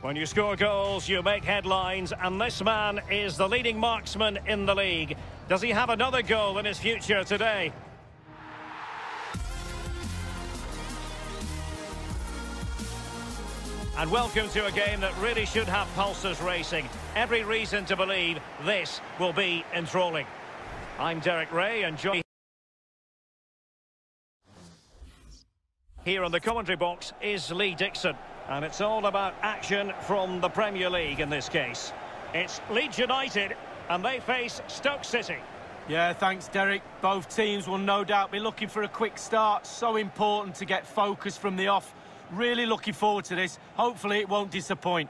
When you score goals, you make headlines, and this man is the leading marksman in the league. Does he have another goal in his future today? And welcome to a game that really should have pulses racing. Every reason to believe this will be enthralling. I'm Derek Ray, and joining here on the commentary box is Lee Dixon. And it's all about action from the Premier League in this case. It's Leeds United, and they face Stoke City. Yeah, thanks, Derek. Both teams will no doubt be looking for a quick start. So important to get focus from the off. Really looking forward to this. Hopefully it won't disappoint.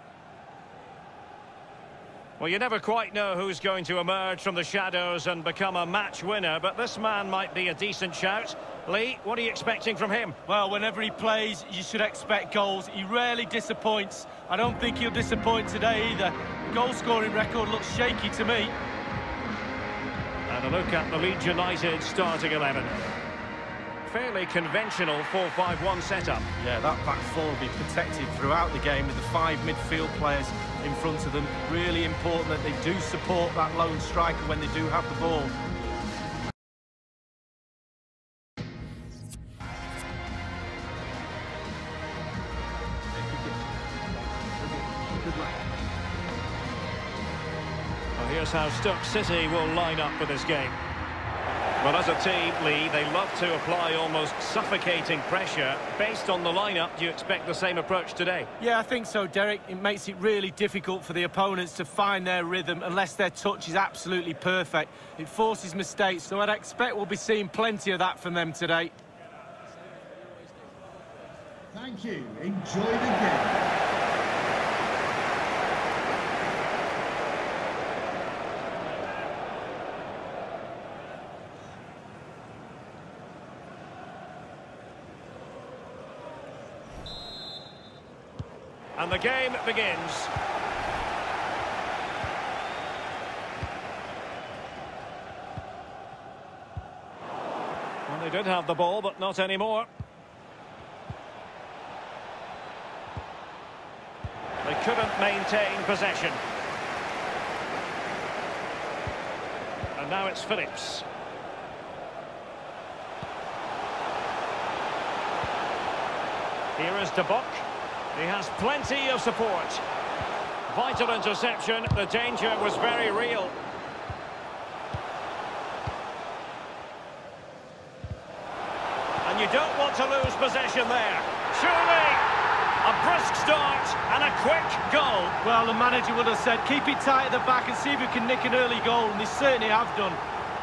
Well, you never quite know who's going to emerge from the shadows and become a match winner, but this man might be a decent shout. Lee, what are you expecting from him? Well, whenever he plays, you should expect goals. He rarely disappoints. I don't think he'll disappoint today either. The goal-scoring record looks shaky to me. And a look at the Leeds United starting 11. Fairly conventional 4-5-1 setup. Yeah, that back four will be protected throughout the game with the 5 midfield players in front of them. Really important that they do support that lone striker when they do have the ball. Well, here's how Stoke City will line up for this game. Well, as a team, Lee, they love to apply almost suffocating pressure. Based on the lineup, do you expect the same approach today? Yeah, I think so, Derek. It makes it really difficult for the opponents to find their rhythm unless their touch is absolutely perfect. It forces mistakes, so I'd expect we'll be seeing plenty of that from them today. Thank you. Enjoy the game. And the game begins. Well, they did have the ball, but not anymore. They couldn't maintain possession. And now it's Phillips. Here is De Bock. He has plenty of support. Vital interception. The danger was very real. And you don't want to lose possession there. Surely a brisk start and a quick goal. Well, the manager would have said, keep it tight at the back and see if we can nick an early goal, and they certainly have done.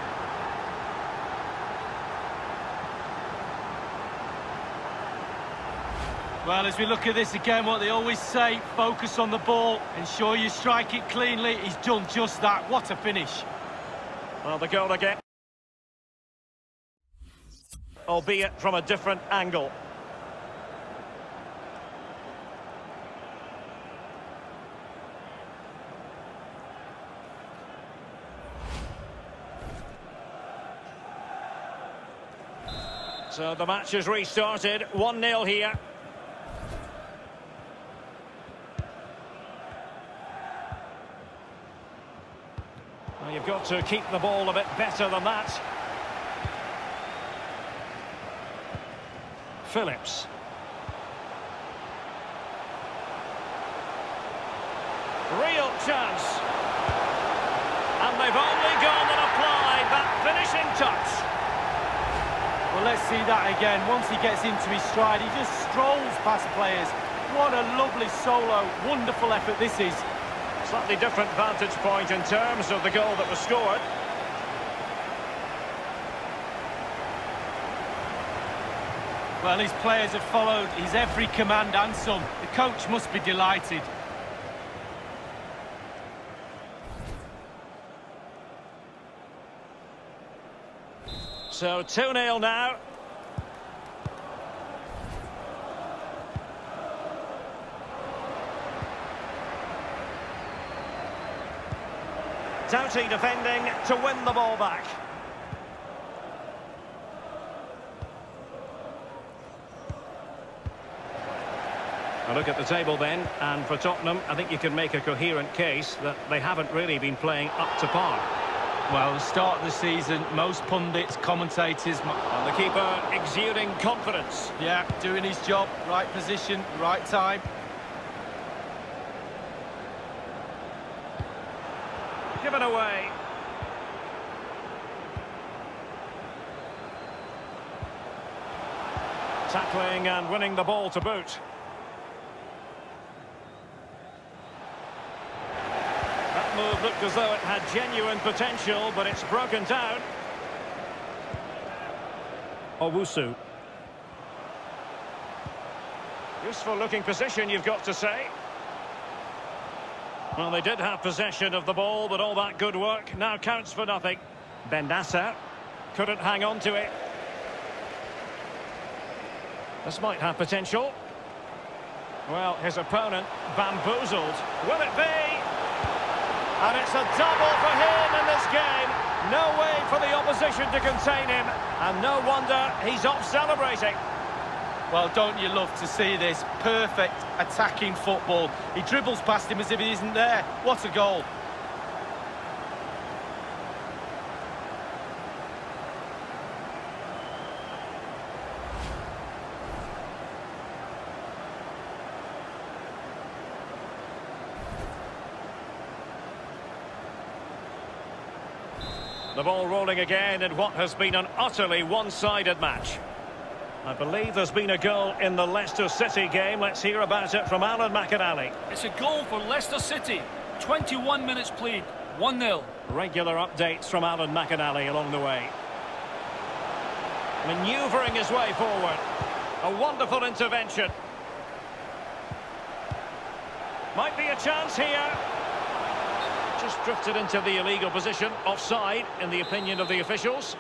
Well, as we look at this again, what they always say, focus on the ball, ensure you strike it cleanly. He's done just that. What a finish. Well, the goal again. Albeit from a different angle. So the match has restarted. 1-0 here. Well, you've got to keep the ball a bit better than that. Phillips. Real chance. And they've only gone and applied that finishing touch. Well, let's see that again. Once he gets into his stride, he just strolls past players. What a lovely solo. Wonderful effort this is. Slightly different vantage point in terms of the goal that was scored. Well, his players have followed his every command and some. The coach must be delighted. So 2-0 now. Doughty defending to win the ball back. A look at the table then, and for Tottenham, I think you can make a coherent case that they haven't really been playing up to par. Well, the start of the season, most pundits, commentators... And the keeper exuding confidence. Yeah, doing his job, right position, right time. Given away. Tackling and winning the ball to boot. That move looked as though it had genuine potential, but it's broken down. Owusu. Useful looking position, you've got to say. Well, they did have possession of the ball, but all that good work now counts for nothing. Bendassa couldn't hang on to it. This might have potential. Well, his opponent bamboozled. Will it be? And it's a double for him in this game. No way for the opposition to contain him. And no wonder he's off celebrating. Well, don't you love to see this? Perfect attacking football. He dribbles past him as if he isn't there. What a goal. The ball rolling again in what has been an utterly one-sided match. I believe there's been a goal in the Leicester City game. Let's hear about it from Alan McInally. It's a goal for Leicester City. 21 minutes played, 1-0. Regular updates from Alan McInally along the way. Manoeuvring his way forward. A wonderful intervention. Might be a chance here. Just drifted into the illegal position. Offside, in the opinion of the officials.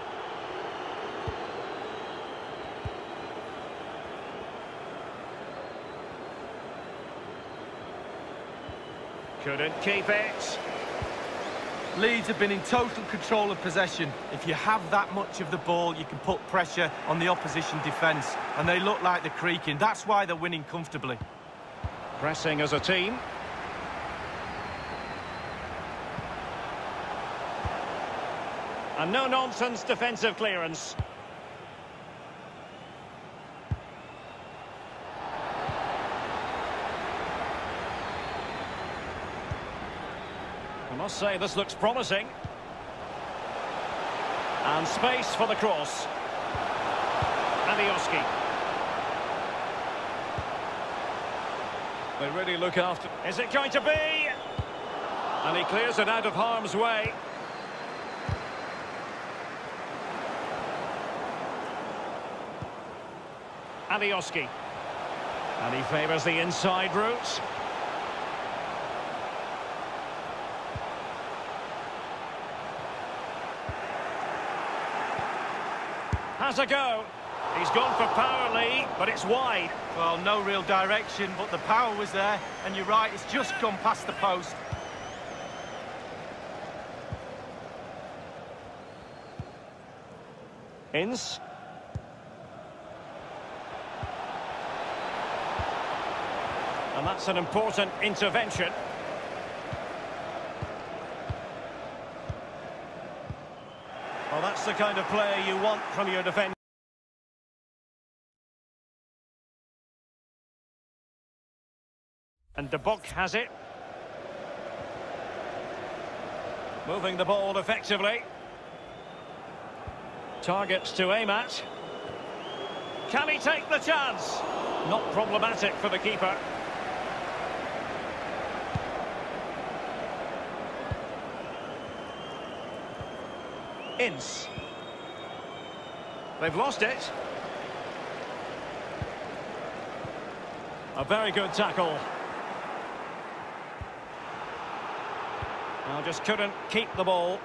Couldn't keep it. Leeds have been in total control of possession. If you have that much of the ball, you can put pressure on the opposition defence. And they look like they're creaking. That's why they're winning comfortably. Pressing as a team. A no-nonsense defensive clearance. I must say, this looks promising. And space for the cross. Alioski. They really look after... Is it going to be? And he clears it out of harm's way. Alioski. And he favours the inside route. Has a go. He's gone for power, Lee, but it's wide. Well, no real direction, but the power was there. And you're right, it's just gone past the post. Ince. And that's an important intervention. Well, that's the kind of play you want from your defender. And De Bock has it. Moving the ball effectively. Targets to aim at. Can he take the chance? Not problematic for the keeper. Ince. They've lost it. A very good tackle. Well, just couldn't keep the ball.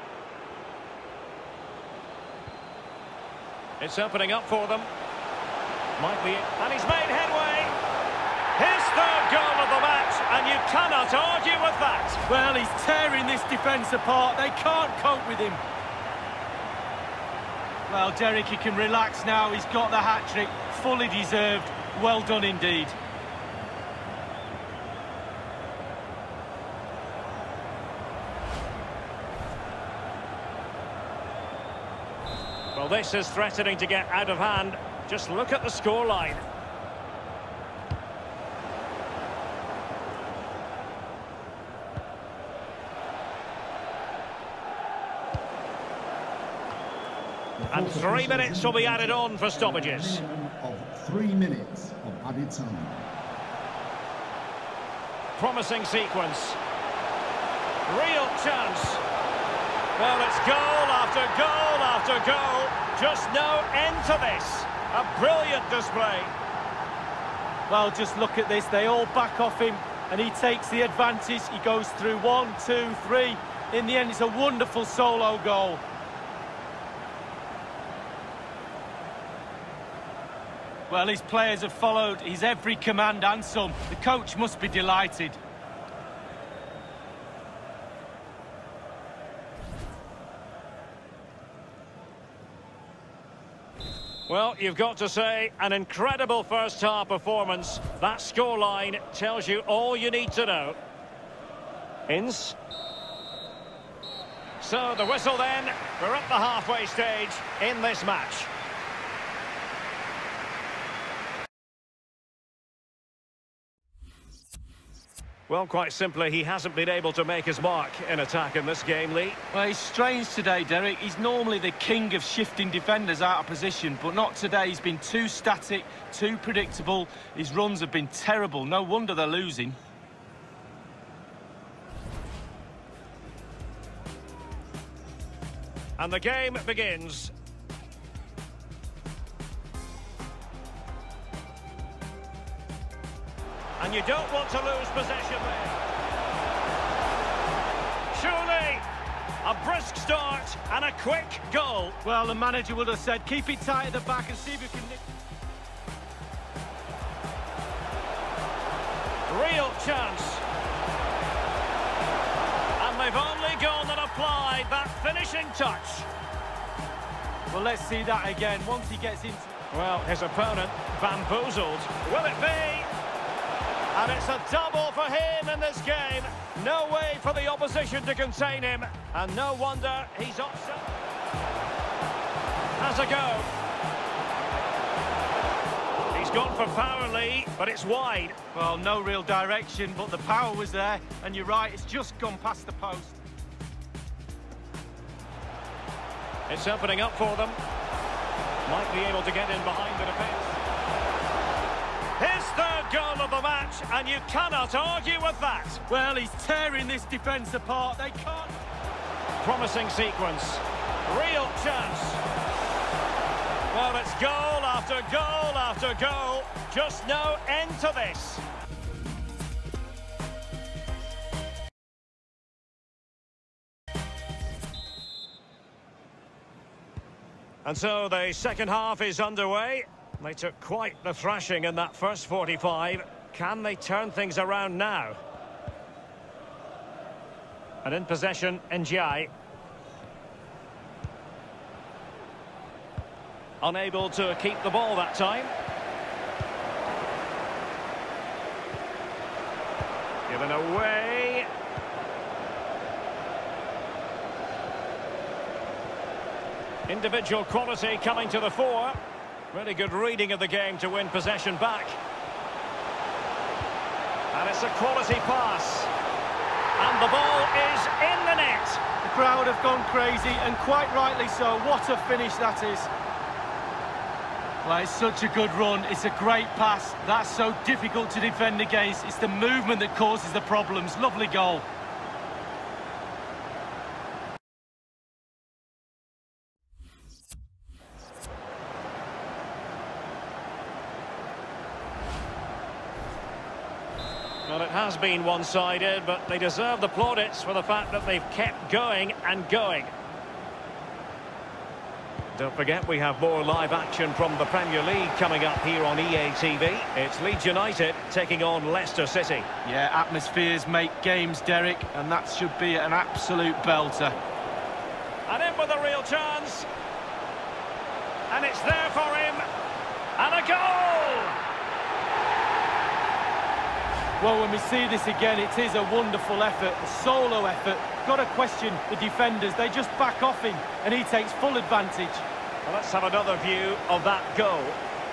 It's opening up for them. Might be it. And he's made headway. His third goal of the match, and you cannot argue with that. Well, he's tearing this defence apart. They can't cope with him. Well, Derek, he can relax now. He's got the hat-trick. Fully deserved. Well done indeed. Well, this is threatening to get out of hand. Just look at the scoreline. And 3 minutes will be added on for stoppages. Of 3 minutes of added time. Promising sequence. Real chance. Well, it's goal after goal after goal. Just no end to this. A brilliant display. Well, just look at this. They all back off him, and he takes the advantage. He goes through 1, 2, 3. In the end, it's a wonderful solo goal. Well, his players have followed his every command and some. The coach must be delighted. Well, you've got to say, an incredible first-half performance. That scoreline tells you all you need to know. Ince. So, the whistle then. We're at the halfway stage in this match. Well, quite simply, he hasn't been able to make his mark in attack in this game, Lee. Well, he's strange today, Derek. He's normally the king of shifting defenders out of position, but not today. He's been too static, too predictable. His runs have been terrible. No wonder they're losing. And the game begins. And you don't want to lose possession there. Surely, a brisk start and a quick goal. Well, the manager would have said, keep it tight at the back and see if you can nick. Real chance. And they've only gone and applied that finishing touch. Well, let's see that again. Once he gets into... Well, his opponent bamboozled. Will it be? And it's a double for him in this game. No way for the opposition to contain him. And no wonder he's offside. Has a go. He's gone for power, Lee, but it's wide. Well, no real direction, but the power was there. And you're right, it's just gone past the post. It's opening up for them. Might be able to get in behind the defence. His third goal of the match, and you cannot argue with that. Well, he's tearing this defence apart. They can't... Promising sequence. Real chance. Well, it's goal after goal after goal. Just no end to this. And so the second half is underway. They took quite the thrashing in that first 45. Can they turn things around now? And in possession, Ndiaye. Unable to keep the ball that time. Given away. Individual quality coming to the fore. Really good reading of the game to win possession back. And it's a quality pass. And the ball is in the net. The crowd have gone crazy, and quite rightly so. What a finish that is. Well, it's such a good run. It's a great pass. That's so difficult to defend against. It's the movement that causes the problems. Lovely goal. Well, it has been one-sided, but they deserve the plaudits for the fact that they've kept going and going. Don't forget, we have more live action from the Premier League coming up here on EA TV. It's Leeds United taking on Leicester City. Yeah, atmospheres make games, Derek, and that should be an absolute belter. And in with a real chance. And it's there for him. And a goal! Well, when we see this again, it is a wonderful effort, a solo effort. Got to question the defenders. They just back off him, and he takes full advantage. Well, let's have another view of that goal.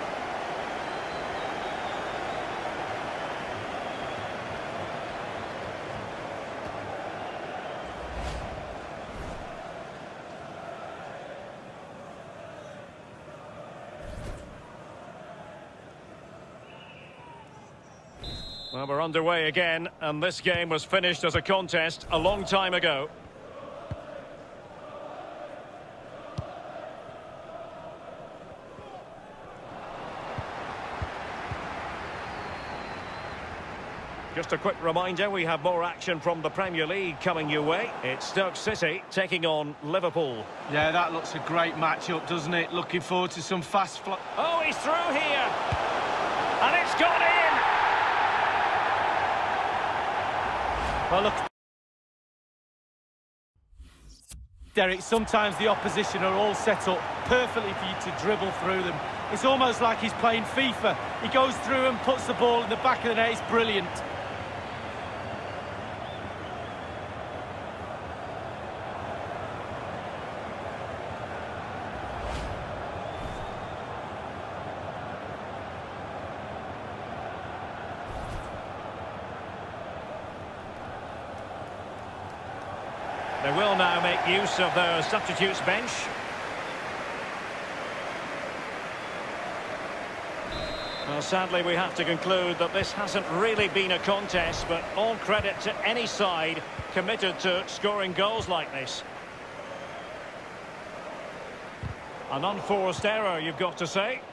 Well, we're underway again, and this game was finished as a contest a long time ago. Just a quick reminder, we have more action from the Premier League coming your way. It's Stoke City taking on Liverpool. Yeah, that looks a great match-up, doesn't it? Looking forward to some fast flow. Oh, he's through here! And it's gone in! Well, look, Derek, sometimes the opposition are all set up perfectly for you to dribble through them. It's almost like he's playing FIFA. He goes through and puts the ball in the back of the net. It's brilliant. They will now make use of their substitutes bench. Well, sadly, we have to conclude that this hasn't really been a contest, but all credit to any side committed to scoring goals like this. An unforced error, you've got to say.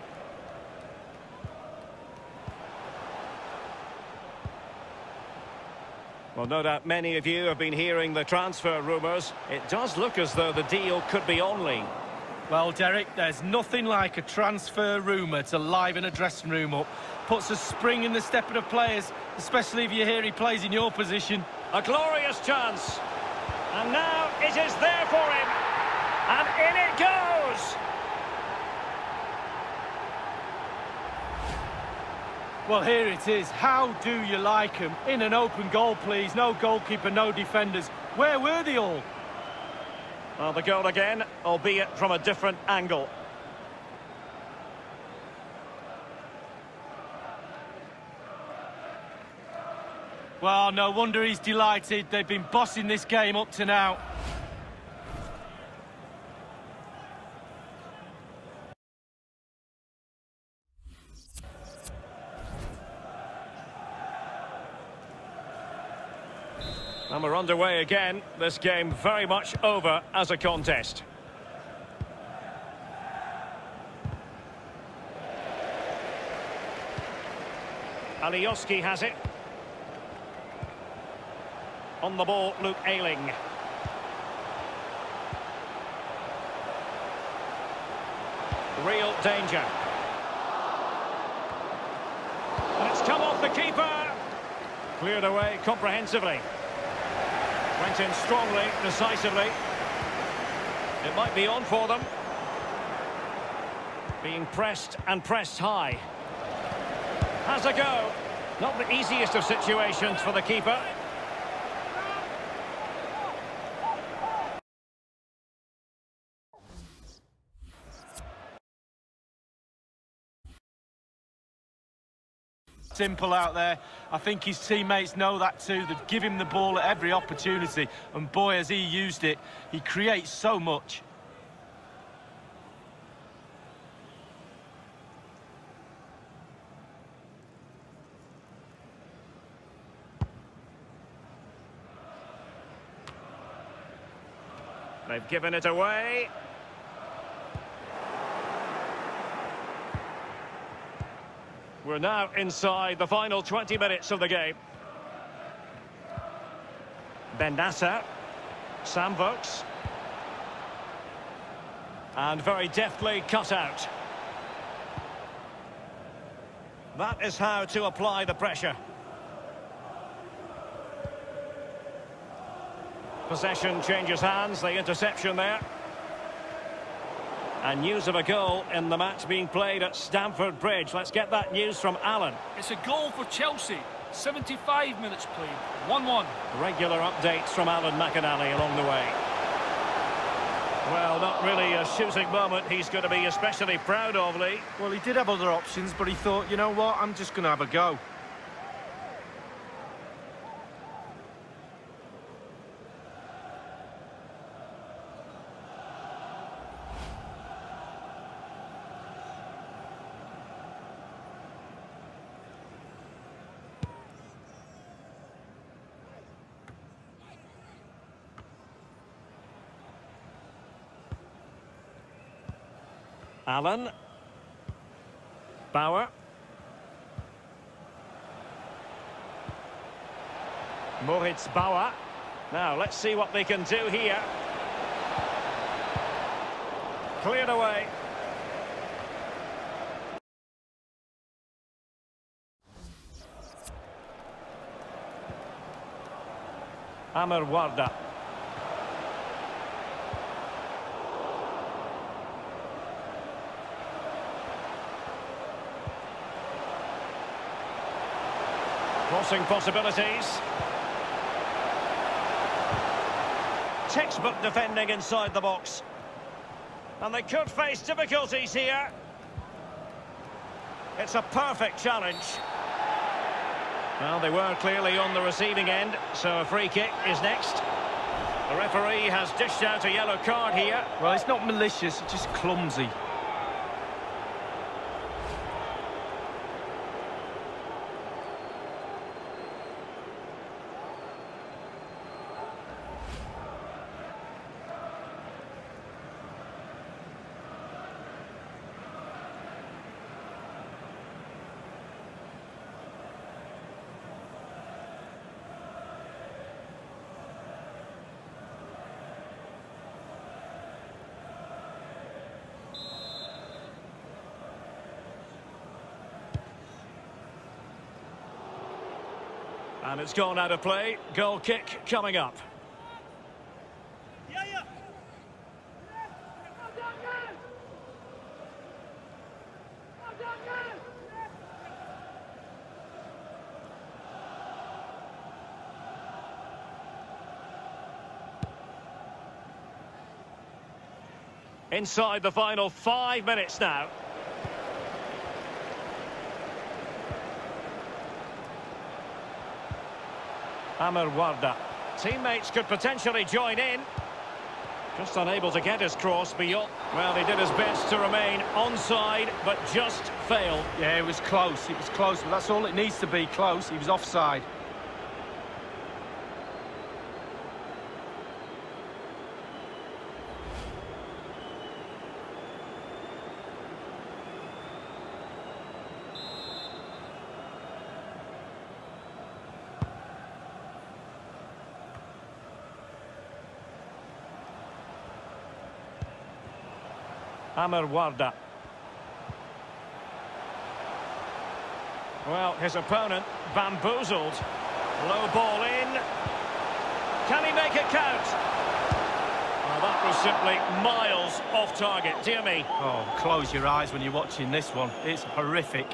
Well, no doubt many of you have been hearing the transfer rumours. It does look as though the deal could be on, Lee. Well, Derek, there's nothing like a transfer rumour to liven a dressing room up. Puts a spring in the step of the players, especially if you hear he plays in your position. A glorious chance. And now it is there for him. And in it goes! Well, here it is. How do you like him? In an open goal, please. No goalkeeper, no defenders. Where were they all? Well, the goal again, albeit from a different angle. Well, no wonder he's delighted. They've been bossing this game up to now. And we're underway again. This game very much over as a contest. Alioski has it. On the ball, Luke Ayling. Real danger. And it's come off the keeper. Cleared away comprehensively. Went in strongly, decisively. It might be on for them. Being pressed and pressed high. Has a go. Not the easiest of situations for the keeper. Simple out there. I think his teammates know that too. They've given him the ball at every opportunity, and boy, has he used it. He creates so much. They've given it away. We're now inside the final 20 minutes of the game. Benassa, Sam Vokes. And very deftly cut out. That is how to apply the pressure. Possession changes hands, the interception there. And news of a goal in the match being played at Stamford Bridge. Let's get that news from Alan. It's a goal for Chelsea. 75 minutes played. 1-1. Regular updates from Alan McInally along the way. Well, not really a shooting moment he's going to be especially proud of, Lee. Well, he did have other options, but he thought, you know what, I'm just going to have a go. Allen. Bauer. Moritz Bauer. Now, let's see what they can do here. Cleared away. Amr Warda. Crossing possibilities. Textbook defending inside the box. And they could face difficulties here. It's a perfect challenge. Well, they were clearly on the receiving end, so a free kick is next. The referee has dished out a yellow card here. Well, it's not malicious, it's just clumsy. And it's gone out of play. Goal kick coming up. Inside the final 5 minutes now. Amr Warda. Teammates could potentially join in. Just unable to get his cross beyond. Well, he did his best to remain onside, but just failed. Yeah, it was close, but that's all it needs to be, close. He was offside. Amr Warda. Well, his opponent bamboozled. Low ball in. Can he make it count? Well, that was simply miles off target, dear me. Oh, close your eyes when you're watching this one. It's horrific.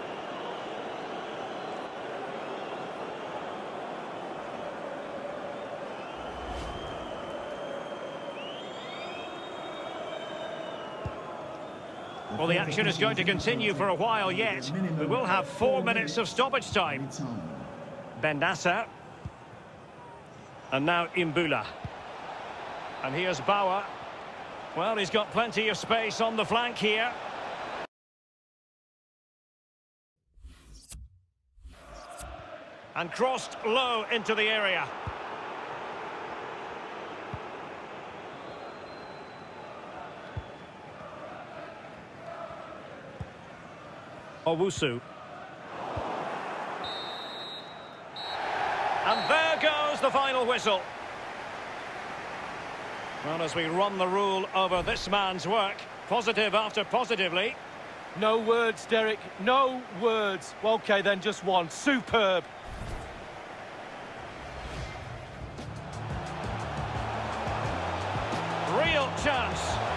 Well, the action is going to continue for a while yet. We will have 4 minutes of stoppage time. Bendassa. And now Imbula. And here's Bauer. Well, he's got plenty of space on the flank here. And crossed low into the area. Owusu. And there goes the final whistle. Well, as we run the rule over this man's work, positive after positively. No words, Derek, no words. Well, OK, then just one. Superb. Real chance.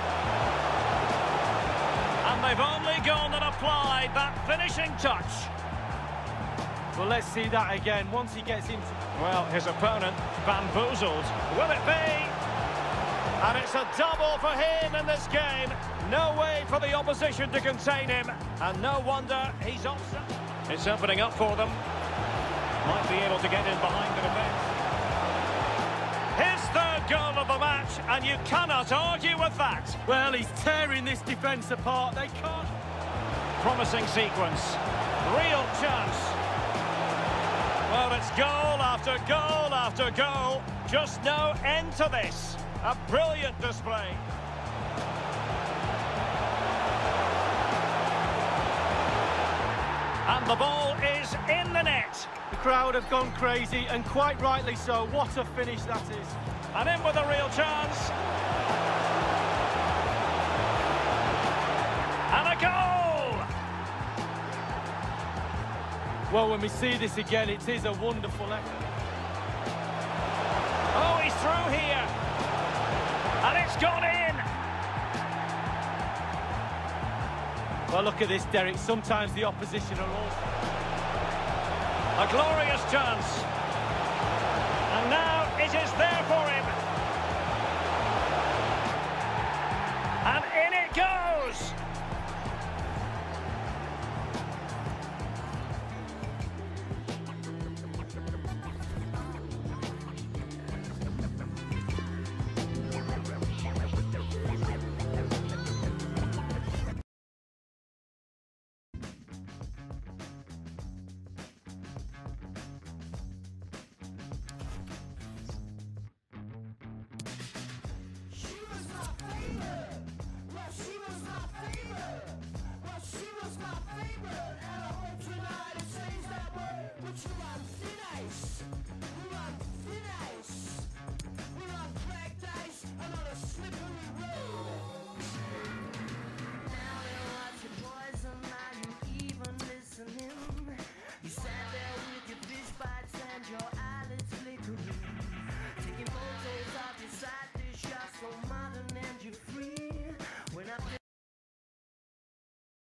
And they've only gone and applied that finishing touch. Well, let's see that again. Once he gets into... Well, his opponent bamboozled. Will it be? And it's a double for him in this game. No way for the opposition to contain him. And no wonder he's offside. It's opening up for them. Might be able to get in behind the defence. His third goal of the match, and you cannot argue with that. Well, he's tearing this defence apart. They can't... Promising sequence. Real chance. Well, it's goal after goal after goal. Just no end to this. A brilliant display. And the ball is in the net. The crowd have gone crazy, and quite rightly so. What a finish that is. And in with a real chance. And a goal! Well, when we see this again, it is a wonderful effort. Oh, he's through here. And it's gone in. Well, look at this, Derek. Sometimes the opposition are also... A glorious chance. And now it is there for him. And in it goes. She was my favorite, and I hope tonight it stays that way. But you haven't seen